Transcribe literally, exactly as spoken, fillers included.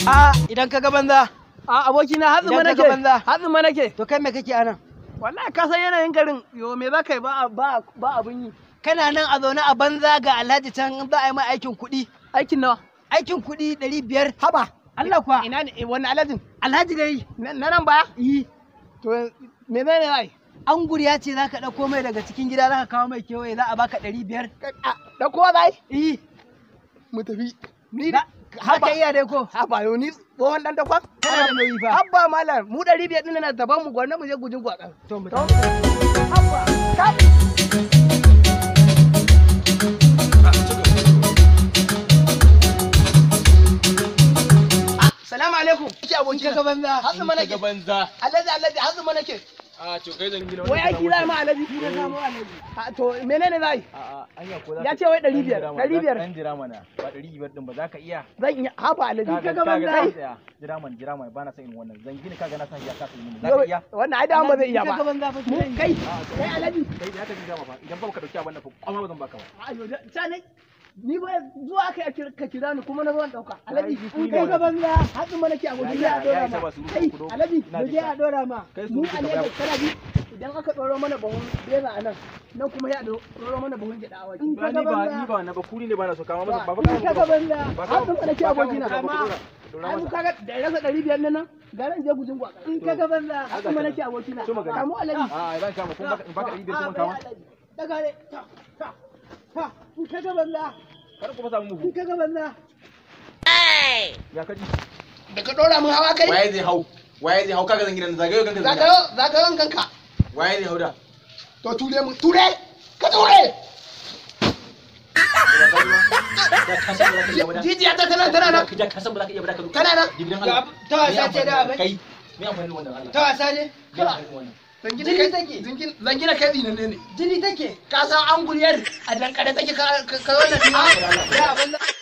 A idan ka ga banza. A abokina hatsi ma nake. Hatsi ma nake. To kai me kake anan? Wallahi ka san yanayin garin yo me za ka yi ba ba ba abun yi. Kana nan a zaune a banza ga Alhaji can za a yi mai aikin kuɗi. Aikin nawa? Aikin kuɗi ɗari biyar. Haba. Allah kuwa. Ina ne wannan Alhajin? Alhaji dai. Na nan baya? Yi. To me ne ai? An guriya ce za ka ɗauko mai daga cikin gida za ka kawo mai kewaye za a baka ɗari biyar. Ɗauko zai? Yi. Mu tafi. Ni da haka iya dai ko? Haba yo ni tsohon dan dakon. Kana da nauyi fa. Haba malam mu ɗari biyar ɗin na daban mu gwanna mu je gujin gwatsa. To mu Haba. Kai. Salamu alaikum. Ki aboki ka banza. Hazu mana ke. banza. Alhaji Alhaji hazu mana ke. A to kai zan gina wai aiki za ma Alhaji shi ne samu Alhaji. A to menene zai? A a anya ko za Ya ce wai ɗari biyar. ɗari biyar. Dan jira mana. Ba ɗari biyar din ba za ka iya. Zan iya haba Alhaji ka ga banza. Jira mana jira mana ba na san irin wannan. Zan gina kaga na san ya ka yi za ka iya. Wannan ai da ba zai iya ba. Ka ga banza fa. Mu kai kai Alhaji. Kai da ka gina fa idan ba ka dauki abin nan fa kwama ba zan baka ba. Ayo da ne ni ba zuwa kai ka kira ni kuma na zo dauka Alhaji in kai ga banza hatsin ma nake a gudu ya dora ma kai Alhaji mu je a dora ma mu Alhaji kana bi idan aka doro mana bahun beza a nan nan kuma ya doro mana bahun gida a waje ba ni ba ni ba na ba kuri ne ba na so kama masa ba ba ka ga banza hatsin ma nake a gojina amma ai mu kaga da rasa ɗari biyar nan garan je gujin gwaka in ka ga banza hatsin ma nake a gojina kamu Alhaji a zan kama kun baka baka ɗari biyar kuma kama daga ne ha in ka ga banza kar ku fasa mu in ka ga banza ya kaji da ka dora mun hawa kai waye zai hau waye zai hau kaga zan gidan zagayo kanka zagayo zagayon kanka waye zai hau da to ture mu ture ka ture jijiya ta tana tana nan ka san ba za ka iya ba ka tana nan Ta wasa ce da abin. kai me amfani wannan Allah Ta wasa ne? zangina kai take zangina kai dinan ne Jini take. ka san an guriyar a dankare take ka ka wannan Ya banza.